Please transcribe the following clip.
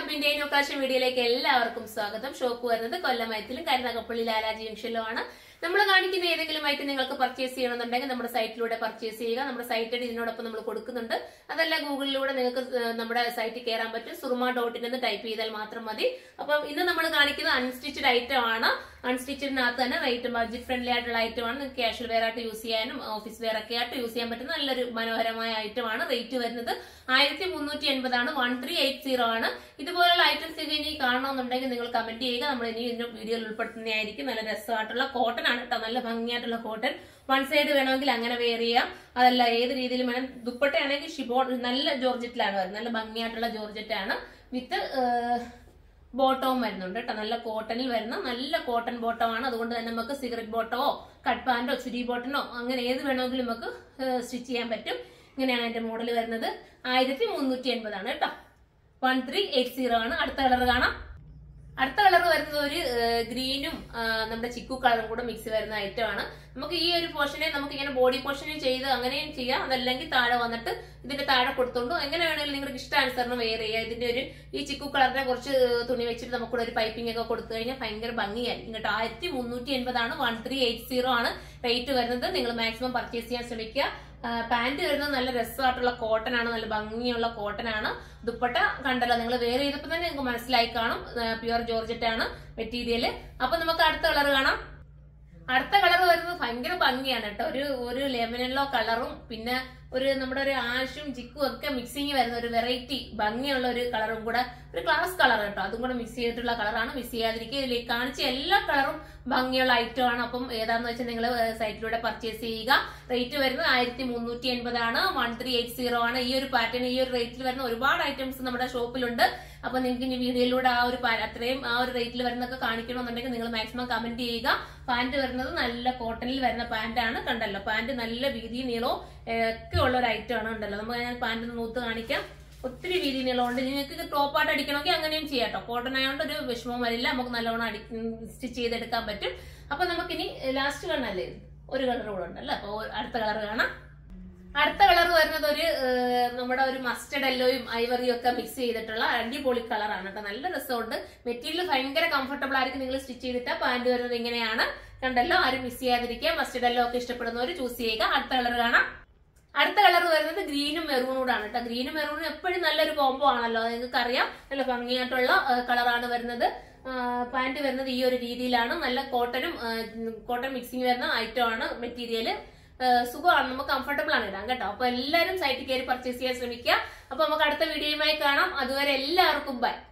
Ayathil new collection video like എല്ലാവർക്കും സ്വാഗതം. Shop വരുന്നത് കൊല്ലം Ayathil കരുനാഗപ്പള്ളി ലാലാജി ജംഗ്ഷനിലാണ്. നമ്മൾ കാണിക്കുന്ന ഏതെങ്കിലും ഐറ്റം നിങ്ങൾക്ക് പർച്ചേസ് ചെയ്യണമെന്നുണ്ടെങ്കിൽ നമ്മുടെ സൈറ്റിലൂടെ പർച്ചേസ് ചെയ്യുക. നമ്മുടെ സൈറ്റിൽ ഇതിനോടൊപ്പം നമ്മൾ കൊടുക്കുന്നുണ്ട്. അതല്ല ഗൂഗിളിലൂടെ നിങ്ങൾക്ക് നമ്മുടെ സൈറ്റിൽ കയറാൻ പറ്റും. suruma.in എന്ന് ടൈപ്പ് ചെയ്താൽ മാത്രം മതി. അപ്പം ഇന്ന് നമ്മൾ കാണിക്കുന്നത് അൺസ്റ്റിച്ച്ഡ് ഐറ്റം ആണ്. അൺസ്റ്റിച്ചിനകത്ത് തന്നെ റേറ്റ് ബഡ്ജറ്റ് ഫ്രണ്ട്ലി ആയിട്ടുള്ള ഐറ്റം ആണ്. നിങ്ങൾക്ക് കാഷ്വൽ വെയർ ആയിട്ട് യൂസ് ചെയ്യാനും ഓഫീസ് വെയർ ഒക്കെ ആയിട്ട് യൂസ് ചെയ്യാൻ പറ്റുന്ന നല്ലൊരു മനോഹരമായ ഐറ്റം ആണ്. റേറ്റ് വരുന്നത് 1380 ആണ്. 1380 ആണ്. ഇതുപോലുള്ള ഐറ്റംസ് ഇനി കാണണമെന്നുണ്ടെങ്കിൽ നിങ്ങൾ കമന്റ് ചെയ്യുക. നമ്മൾ ഇനി ഇതിന്റെ വീഡിയോയിൽ ഉൾപ്പെടുത്തുന്നതായിരിക്കും. നല്ല രസമായിട്ടുള്ള കോട്ടൺ ആണ് കേട്ടോ. നല്ല ഭംഗിയായിട്ടുള്ള കോട്ടൺ. വൺ സൈഡ് വേണമെങ്കിൽ അങ്ങനെ വെയർ ചെയ്യാം. അതല്ല ഏത് രീതിയിലും വേണം. ദുപ്പട്ടയാണെങ്കിൽ ഷിബോൺ നല്ല ജോർജറ്റിലാണ് വരുന്നത്. നല്ല ഭംഗിയായിട്ടുള്ള ജോർജറ്റ് ആണ്. വിത്ത് ബോട്ടവും വരുന്നുണ്ട് കേട്ടോ. നല്ല കോട്ടണിൽ വരുന്ന നല്ല കോട്ടൺ ബോട്ടം ആണ്. അതുകൊണ്ട് തന്നെ നമുക്ക് സിഗരറ്റ് ബോട്ടമോ കട്ട് പാന്റോ ചുരി ബോട്ടനോ അങ്ങനെ ഏത് വേണമെങ്കിലും നമുക്ക് സ്റ്റിച്ച് ചെയ്യാൻ പറ്റും. ഇങ്ങനെയാണ് എന്റെ മോഡൽ വരുന്നത്. 1380 ആണ് കേട്ടോ. 1380 ആണ്. അടുത്ത കളർ കാണാം. അടുത്ത കളർ വരുന്നത് ഒരു ഗ്രീനും നമ്മുടെ ചിക്കു കളറും കൂടെ മിക്സ് വരുന്ന ഐറ്റം ആണ്. നമുക്ക് ഈ ഒരു പോർഷനെ നമുക്ക് ഇങ്ങനെ ബോഡി പോർഷനിൽ ചെയ്ത് അങ്ങനെയും ചെയ്യാം. അതല്ലെങ്കിൽ താഴെ വന്നിട്ട് ഇതിന്റെ താഴെ കൊടുത്തോണ്ടോ എങ്ങനെ വേണമെങ്കിലും നിങ്ങൾക്ക് ഇഷ്ടാനുസരണം വെയർ ചെയ്യാം. ഇതിന്റെ ഒരു ഈ ചിക്കു കളറിനെ കുറച്ച് തുണി വെച്ചിട്ട് നമുക്കൂടെ ഒരു പൈപ്പിംഗ് ഒക്കെ കൊടുത്തു കഴിഞ്ഞാൽ ഭയങ്കര ഭംഗിയായിരിക്കും കേട്ടോ. 1380 ആണ്. 1380 ആണ് റേറ്റ് വരുന്നത്. നിങ്ങൾ മാക്സിമം പർച്ചേസ് ചെയ്യാൻ ശ്രമിക്കുക. പാന്റ് വരുന്നത് നല്ല രസമായിട്ടുള്ള കോട്ടൺ ആണ്. നല്ല ഭംഗിയുള്ള കോട്ടൺ ആണ്. ദുപ്പട്ട കണ്ടല്ലോ നിങ്ങൾ വെയർ ചെയ്തപ്പോ തന്നെ നിങ്ങൾക്ക് മനസ്സിലായി കാണും. പ്യുവർ ജോർജറ്റ് ആണ് മെറ്റീരിയൽ. അപ്പൊ നമുക്ക് അടുത്ത കളർ കാണാം. അടുത്ത കളർ വരുന്നത് ഭയങ്കര ഭംഗിയാണ് കേട്ടോ. ഒരു ലെമൺ യെല്ലോ കളറും പിന്നെ ഒരു നമ്മുടെ ഒരു ആഷും ചിക്കും ഒക്കെ മിക്സിങ് വരുന്ന ഒരു വെറൈറ്റി ഭംഗിയുള്ള ഒരു കളറും കൂടെ ഒരു ക്ലാസ് കളർ കേട്ടോ. അതും കൂടെ മിക്സ് ചെയ്തിട്ടുള്ള കളറാണ്. മിക്സ് ചെയ്യാതിരിക്കുക. ഇതിലേക്ക് കാണിച്ച എല്ലാ കളറും ഭംഗിയുള്ള ഐറ്റം ആണ്. അപ്പം ഏതാന്ന് വെച്ചാൽ നിങ്ങൾ സൈറ്റിലൂടെ പർച്ചേസ് ചെയ്യുക. റേറ്റ് വരുന്നത് 1380 ആണ്. 1380 ആണ്. ഈ ഒരു പാറ്റേൺ ഈ ഒരു റേറ്റിൽ വരുന്ന ഒരുപാട് ഐറ്റംസ് നമ്മുടെ ഷോപ്പിലുണ്ട്. അപ്പൊ നിങ്ങൾക്ക് ഇനി വീഡിയോയിലൂടെ ആ ഒരു അത്രയും ആ ഒരു റേറ്റിൽ വരുന്നൊക്കെ കാണിക്കണമെന്നുണ്ടെങ്കിൽ നിങ്ങൾ മാക്സിമം കമന്റ് ചെയ്യുക. പാന്റ് വരുന്നത് നല്ല കോട്ടണിൽ വരുന്ന പാന്റ് ആണ്. കണ്ടല്ലോ പാന്റ് നല്ല വീതി നീളവും ഒക്കെ ഉള്ള ഒരു ഐറ്റം ആണ്. ഉണ്ടല്ലോ നമുക്ക് ഞാൻ പാന്റ് നൂത്ത് കാണിക്കാം. ഒത്തിരി വീതി നീളമുണ്ട്. നിങ്ങൾക്ക് ടോപ്പായിട്ട് അടിക്കണമെങ്കിൽ അങ്ങനെയും ചെയ്യാം കേട്ടോ. കോട്ടൺ ആയതുകൊണ്ട് ഒരു വിഷമവും വരില്ല. നമുക്ക് നല്ലോണം സ്റ്റിച്ച് ചെയ്തെടുക്കാൻ പറ്റും. അപ്പൊ നമുക്കിനി ലാസ്റ്റ് കാണാല്ലേ ഒരു കളർ കൂടെ ഉണ്ടല്ലോ. അപ്പൊ അടുത്ത കളർ കാണാം. അടുത്ത കളർ വരുന്നത് ഒരു നമ്മുടെ ഒരു മസ്റ്റർഡ് യെല്ലോയും ഐവറിയും ഒക്കെ മിക്സ് ചെയ്തിട്ടുള്ള അടിപൊളി കളറാണ് കേട്ടോ. നല്ല രസമുണ്ട്. മെറ്റീരിയൽ ഭയങ്കര കംഫർട്ടബിൾ ആയിരിക്കും. നിങ്ങൾ സ്റ്റിച്ച് ചെയ്തിട്ട് പാന്റ് വരുന്നത് ഇങ്ങനെയാണ്. കണ്ടല്ലോ ആരും മിസ് ചെയ്യാതിരിക്കുക. മസ്റ്റർഡ് യെല്ലോ ഒക്കെ ഇഷ്ടപ്പെടുന്നവർ ചൂസ് ചെയ്യുക. അടുത്ത കളർ കാണാം. അടുത്ത കളർ വരുന്നത് ഗ്രീനും മെറൂണും ആണ് കേട്ടോ. ഗ്രീനും മെറൂണും എപ്പോഴും നല്ലൊരു കോംബോ ആണല്ലോ. നിങ്ങൾക്ക് അറിയാം. നല്ല ഭംഗിയായിട്ടുള്ള കളറാണ് വരുന്നത്. പാന്റ് വരുന്നത് ഈ ഒരു രീതിയിലാണ്. നല്ല കോട്ടൺ മിക്സിങ് വരുന്ന ഐറ്റം ആണ്. മെറ്റീരിയൽ സുഖമാണ്. നമുക്ക് കംഫർട്ടബിൾ ആണ് ഇടാൻ കേട്ടോ. അപ്പൊ എല്ലാവരും സൈറ്റിൽ കയറി പർച്ചേസ് ചെയ്യാൻ ശ്രമിക്കുക. അപ്പൊ നമുക്ക് അടുത്ത വീഡിയോയുമായി കാണാം. അതുവരെ എല്ലാവർക്കും ബൈ.